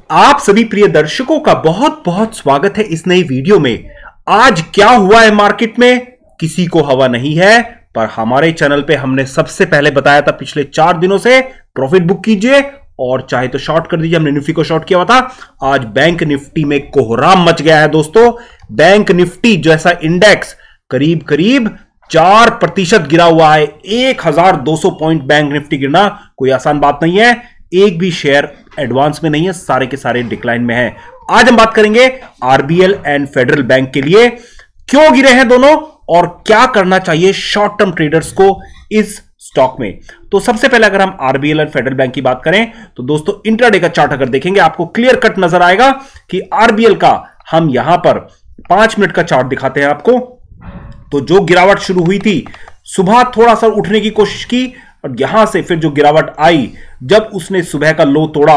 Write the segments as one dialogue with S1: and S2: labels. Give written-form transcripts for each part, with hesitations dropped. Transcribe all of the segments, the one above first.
S1: आप सभी प्रिय दर्शकों का बहुत बहुत स्वागत है इस नई वीडियो में। आज क्या हुआ है मार्केट में किसी को हवा नहीं है, पर हमारे चैनल पे हमने सबसे पहले बताया था पिछले 4 दिनों से प्रॉफिट बुक कीजिए और चाहे तो शॉर्ट कर दीजिए। हमने निफ्टी को शॉर्ट किया हुआ था। आज बैंक निफ्टी में कोहराम मच गया है दोस्तों। बैंक निफ्टी जैसा इंडेक्स करीब करीब 4% गिरा हुआ है। 1200 पॉइंट बैंक निफ्टी गिरना कोई आसान बात नहीं है। एक भी शेयर एडवांस में नहीं है, सारे के सारे डिक्लाइन में है। आज हम बात करेंगे आरबीएल एंड फेडरल बैंक के लिए क्यों गिरे हैं दोनों और क्या करना चाहिए शॉर्ट टर्म ट्रेडर्स को इस स्टॉक में। तो सबसे पहले अगर हम आरबीएल एंड फेडरल बैंक की बात करें तो दोस्तों इंट्राडे का चार्ट अगर देखेंगे आपको क्लियर कट नजर आएगा कि आरबीएल का हम यहां पर 5 मिनट का चार्ट दिखाते हैं आपको। तो जो गिरावट शुरू हुई थी, सुबह थोड़ा सा उठने की कोशिश की और यहां से फिर जो गिरावट आई, जब उसने सुबह का लो तोड़ा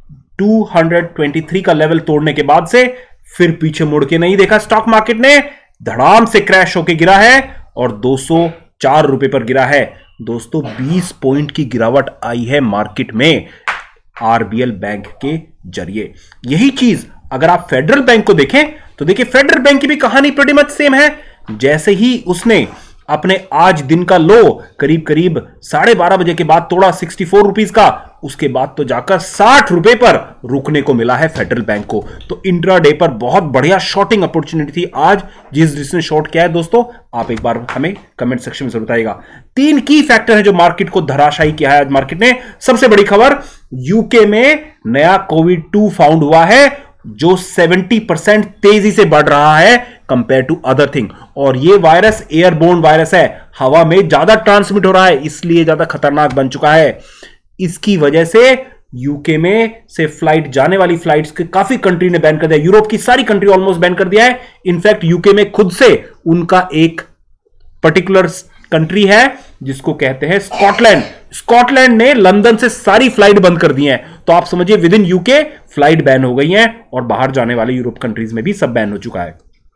S1: 223 का लेवल तोड़ने के बाद से फिर पीछे मुड़ के नहीं देखा। स्टॉक मार्केट ने धड़ाम से क्रैश होकर गिरा है और 204 रुपए पर गिरा है। दोस्तों 20 पॉइंट की गिरावट आई है मार्केट में आरबीएल बैंक के जरिए। यही चीज अगर आप फेडरल बैंक को देखें तो देखिए फेडरल बैंक की भी कहानी प्रीटी मच सेम है। जैसे ही उसने अपने आज दिन का लो करीब करीब 12:30 बजे के बाद तोड़ा 64 रुपीज का, उसके बाद तो जाकर 60 रुपए पर रुकने को मिला है फेडरल बैंक को। तो इंट्राडे पर बहुत बढ़िया शॉर्टिंग अपॉर्चुनिटी थी आज। जिसने शॉर्ट किया है दोस्तों आप एक बार हमें कमेंट सेक्शन में जरूर बताइएगा। 3 की फैक्टर है जो मार्केट को धराशायी किया है आज मार्केट ने। सबसे बड़ी खबर, यूके में नया कोविड 2 फाउंड हुआ है जो 70% तेजी से बढ़ रहा है कंपेयर टू अदर थिंग। और ये वायरस एयरबोर्न वायरस है, हवा में ज्यादा ट्रांसमिट हो रहा है, इसलिए ज्यादा खतरनाक बन चुका है। इसकी वजह से यूके में से फ्लाइट जाने वाली फ्लाइट्स के काफी कंट्री ने बैन कर दिया। यूरोप की सारी कंट्री ऑलमोस्ट बैन कर दिया है। इनफैक्ट यूके में खुद से उनका एक पर्टिकुलर कंट्री है जिसको कहते हैं स्कॉटलैंड। स्कॉटलैंड ने लंदन से सारी फ्लाइट बंद कर दी हैं। तो आप समझिए within UK flight ban हो गई हैं और बाहर जाने वाले यूरोप कंट्रीज में भी सब बैन हो चुका है।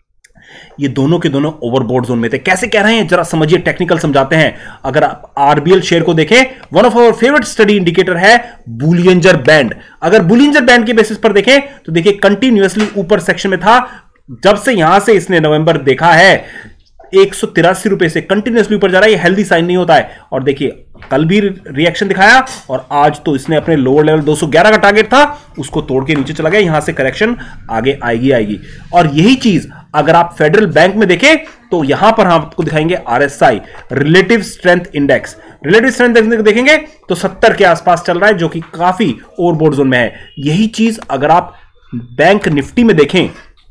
S1: ये दोनों के दोनों ओवरबोर्ड जोन में थे। कैसे कह रहे हैं जरा समझिए, टेक्निकल समझाते हैं। अगर आप आरबीएल शेयर को देखें, one of our favourite study indicator है बुलियंजर बैंड। अगर बुलियंजर बैंड के बेसिस पर देखें तो देखिए कंटिन्यूअसली ऊपर सेक्शन में था। जब से यहां से इसने नवंबर देखा है 183 रुपए से कंटिन्यूअसली ऊपर जा रहा है। ये हेल्दी साइन नहीं होता है। और देखिए कल भी रिएक्शन दिखाया और आज तो इसने अपने लोअर लेवल 211 का टारगेट था उसको तोड़ के नीचे चला गया। यहां से करेक्शन आगे आएगी। और यही चीज अगर आप फेडरल बैंक में देखें तो यहां पर हम आपको दिखाएंगे RSI, relative strength index. Relative strength index देखेंगे तो 70 के आसपास चल रहा है जो कि काफी ओवरबोर्ड जोन में है। यही चीज अगर आप बैंक निफ्टी में देखें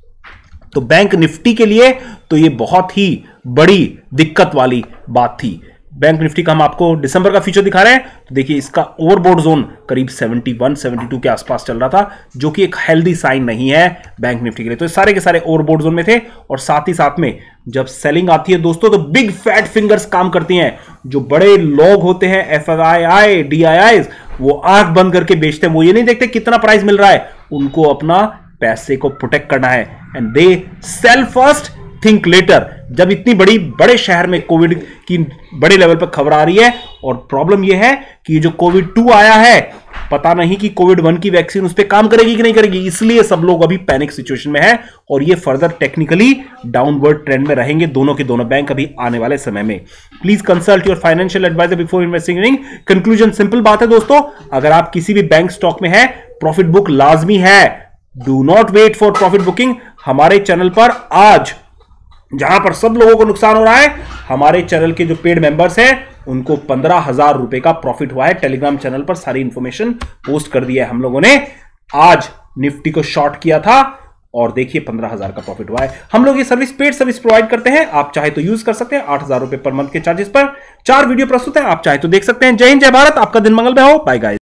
S1: तो बैंक निफ्टी के लिए तो ये बहुत ही बड़ी दिक्कत वाली बात थी। बैंक निफ्टी का हम आपको दिसंबर का फ्यूचर दिखा रहे हैं तो देखिए इसका ओवरबोर्ड जोन करीब 71-72 के आसपास चल रहा था जो कि एक हेल्दी साइन नहीं है बैंक निफ्टी के लिए। तो सारे के सारे ओवरबोर्ड जोन में थे। और साथ ही साथ में जब सेलिंग आती है दोस्तों तो बिग फैट फिंगर्स काम करती हैं। जो बड़े लोग होते हैं एफआईआई, डीआईआई, वो आंख बंद करके बेचते हैं। वो ये नहीं देखते कितना प्राइस मिल रहा है, उनको अपना पैसे को प्रोटेक्ट करना है। And they sell first think later. जब इतनी बड़े शहर में कोविड की बड़े लेवल पर खबर आ रही है और प्रॉब्लम यह है कि जो कोविड 2 आया है, पता नहीं कि कोविड 1 की वैक्सीन उस पर काम करेगी कि नहीं करेगी, इसलिए सब लोग अभी पैनिक सिचुएशन में है और ये फर्दर टेक्निकली डाउनवर्ड ट्रेंड में रहेंगे दोनों के दोनों बैंक अभी आने वाले समय में। Please consult your financial advisor before investing in. Conclusion simple बात है दोस्तों, अगर आप किसी भी बैंक स्टॉक में है प्रॉफिट बुक लाजमी है। Do not wait for profit booking. हमारे चैनल पर आज जहां पर सब लोगों को नुकसान हो रहा है, हमारे चैनल के जो पेड मेंबर्स हैं उनको 15,000 रुपए का प्रॉफिट हुआ है। टेलीग्राम चैनल पर सारी इंफॉर्मेशन पोस्ट कर दिया है हम लोगों ने। आज निफ्टी को शॉर्ट किया था और देखिए 15,000 का प्रॉफिट हुआ है। हम लोग ये सर्विस पेड सर्विस प्रोवाइड करते हैं, आप चाहे तो यूज कर सकते हैं। 8,000 रुपए पर मंथ के चार्जेस पर 4 वीडियो प्रस्तुत है, आप चाहे तो देख सकते हैं। जय हिंद, जय भारत, आपका दिन मंगलमय हो। Bye guys.